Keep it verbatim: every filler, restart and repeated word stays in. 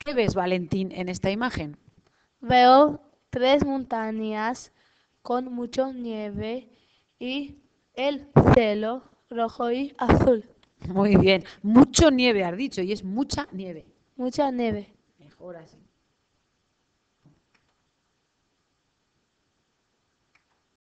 ¿Qué ves, Valentín, en esta imagen? Veo tres montañas con mucha nieve y el cielo rojo y azul. Muy bien. Mucho nieve, has dicho, y es mucha nieve. Mucha nieve. Mejor así.